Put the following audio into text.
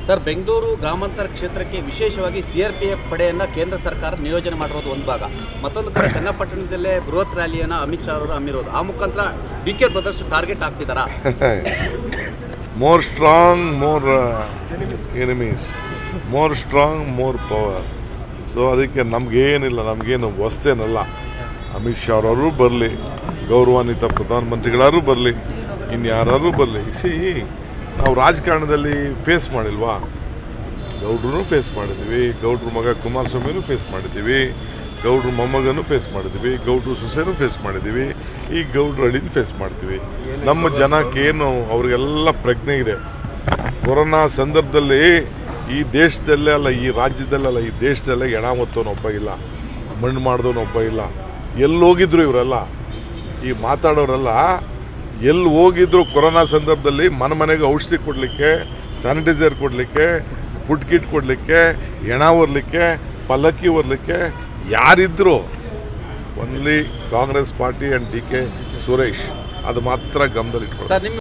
Sir, Bengaluru ಗ್ರಾಮಾಂತರ ಕ್ಷೇತ್ರಕ್ಕೆ ವಿಶೇಷವಾಗಿ ಸಿಆರ್ಪಿಎಫ್ ಪಡೆಯನ್ನು ಕೇಂದ್ರ ಸರ್ಕಾರ ನಿಯೋಜನೆ ಮಾಡಿರೋದು ಒಂದು ಭಾಗ. ಮತ್ತೊಂದು ಕಡೆ ಚನ್ನಪಟ್ಟಣದಲ್ಲೇ ಬೃಹತ್ ರ್ಯಾಲಿಯನ್ನು ಅಮಿತ್ ಶಾ ಅವರು ಹಮ್ಮಿರೋದು. ಆ ಮುಖಾಂತರ ಡಿ.ಕೆ. ಬ್ರದರ್ಸ್ ಟಾರ್ಗೆಟ್ ಆಗ್ತಿದ್ದಾರಾ? More strong more enemies, more strong more power. So ಅದಕ್ಕೆ ನಮಗೇನಿಲ್ಲ, ನಮಗೇನು ಹೊಸ್ತೇನಲ್ಲ. ಅಮಿತ್ ಶಾ ಅವರು ಬರಲಿ, ಗೌರವಾನ್ವಿತ ಪ್ರಧಾನಮಂತ್ರಿಗಳಾರು ಬರಲಿ, ಇನ್ಯಾರು ಬರಲಿ. ನಾವು ರಾಜಕಾರಣದಲ್ಲಿ ಫೇಸ್ ಮಾಡಿಲ್ವಾ? ಗೌಡ್ರೂ ಫೇಸ್ ಮಾಡಿದ್ದೀವಿ, ಗೌಡ್ರ ಮಗ ಕುಮಾರಸ್ವಾಮಿನೂ ಫೇಸ್ ಮಾಡಿದ್ದೀವಿ, ಗೌಡ್ರ ಮೊಮ್ಮಗನೂ ಫೇಸ್ ಮಾಡಿದ್ದೀವಿ, ಗೌಡ್ರ ಸೊಸೆನೂ ಫೇಸ್ ಮಾಡಿದ್ದೀವಿ, ಈ ಗೌಡ್ರ ಹಳ್ಳಿನ ಫೇಸ್ ಮಾಡ್ತೀವಿ. ನಮ್ಮ ಜನಕ್ಕೇನು ಅವ್ರಿಗೆಲ್ಲ ಪ್ರಜ್ಞೆ ಇದೆ. ಕೊರೋನಾ ಸಂದರ್ಭದಲ್ಲಿ ಈ ದೇಶದಲ್ಲೇ ಅಲ್ಲ, ಈ ರಾಜ್ಯದಲ್ಲಲ್ಲ, ಈ ದೇಶದಲ್ಲೇ ಎಣ ಹೊತ್ತವನೊಬ್ಬ ಇಲ್ಲ, ಮಣ್ಣು ಮಾಡಿದವನೊಬ್ಬ ಇಲ್ಲ. ಎಲ್ಲಿ ಹೋಗಿದ್ರು ಇವರೆಲ್ಲ, ಈ ಮಾತಾಡೋರೆಲ್ಲ ಎಲ್ಲಿ ಹೋಗಿದ್ರು ಕೊರೋನಾ ಸಂದರ್ಭದಲ್ಲಿ ಮನೆಗೆ ಔಷಧಿ ಕೊಡಲಿಕ್ಕೆ, ಸ್ಯಾನಿಟೈಸರ್ ಕೊಡಲಿಕ್ಕೆ, ಫುಡ್ ಕಿಟ್ ಕೊಡಲಿಕ್ಕೆ, ಎಣ ಹೊರಲಿಕ್ಕೆ, ಪಲ್ಲಕ್ಕಿ ಹೊರಲಿಕ್ಕೆ ಯಾರಿದ್ರು? Only Congress party and D K. Suresh. ಅದು ಮಾತ್ರ ಗಮನದಲ್ಲಿಟ್ಕೊಳ್ಳಿ.